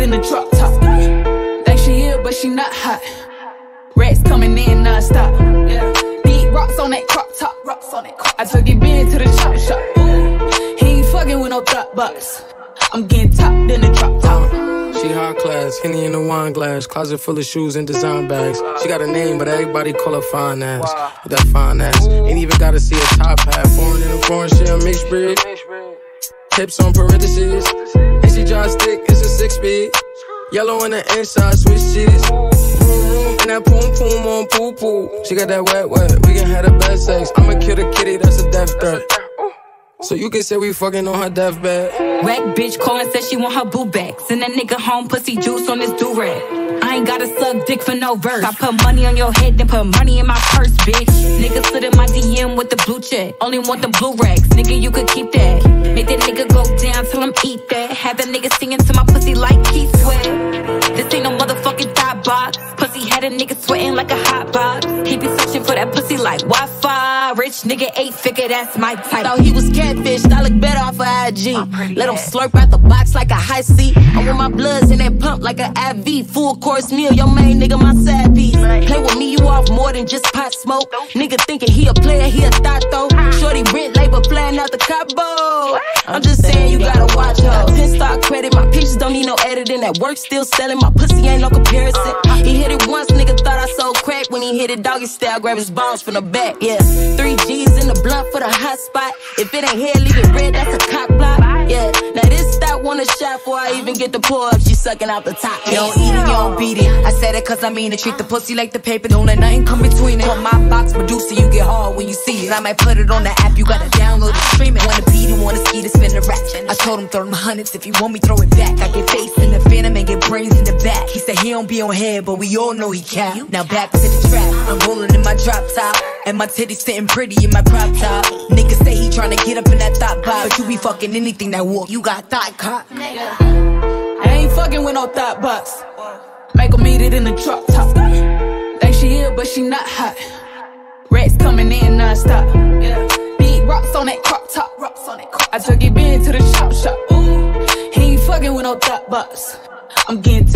in the drop top. Think she here, but she not hot. Rats coming in non-stop. Yeah. Big rocks on that crop top. Rocks on that crop. I took it big to the chop shop. He ain't fucking with no thought box. I'm getting topped in the drop top. She high class, Henny in a wine glass, closet full of shoes and design bags. She got a name, but everybody call her fine ass. With that fine ass, ain't even gotta see a top hat. Foreign in a foreign, she a mixed breed. Hips on parentheses, and she drive stick, it's a 6-speed. Yellow on the inside, Swiss cheese. And that poom poom on poo poo. She got that wet wet, we can have the best sex. I'ma kill the kitty, that's a death threat. So you can say we fucking on her deathbed. Whack bitch calling, said she want her boo back. Send that nigga home, pussy juice on this do-rag. I ain't gotta suck dick for no verse. I put money on your head, then put money in my purse, bitch. Nigga slid in my DM with the blue check. Only want the blue racks, nigga, you could keep that. Make that nigga go down till him eat that. Have that nigga singing to my pussy like Keith Sweat. This ain't no motherfucking thought box. Pussy had a nigga sweating like a hot box. He be searching for that pussy like Wi-Fi. Rich nigga 8-figure, that's my type. Thought he was catfished, I look better off of IG. Let him slurp out the box like a high C. I'm with my bloods in that pump like an IV. Full course meal, your main nigga my side piece. Play with me, you off more than just pot smoke. Nigga thinking he a player, he a thought though. Shorty rent labor flying out the Cabo. I'm just saying you gotta watch her. 10-star credit, my pictures don't need no editing. That work still selling, my pussy ain't no comparison. He hit it once, nigga thought I sold crack. When he hit it doggy style, grab his bones from the back, yeah. 3 G's in the blunt for the hot spot. If it ain't here, leave it red, that's a cock block, yeah. Now this Thot want a shot before I even get the pour up. She sucking out the top. You don't eat it, you don't beat it. I said it cause I mean it. Treat the pussy like the paper, don't let nothing come between it. On my box producer, you get hard when you see it. I might put it on the app, you gotta download it, stream it. Wanna beat it, wanna ski to spin the rap. I told him throw them hundreds, if you want me throw it back. I get face in the phantom and get brains in the back. He said he don't be on head, but we all know he cap. Now back to the trap, I'm rolling in my drop top. And my titties sitting pretty in my crop top. Niggas say he tryna get up in that thought box, but you be fucking anything that walk, you got thought cop. I ain't fucking with no thought box. Make 'em eat it in the drop top. Think she here, but she not hot. Rats coming in non-stop. Yeah. Big rocks on that crop top. Rocks on that crop. I took it big to the chop shop. He ain't fucking with no thought box. I'm getting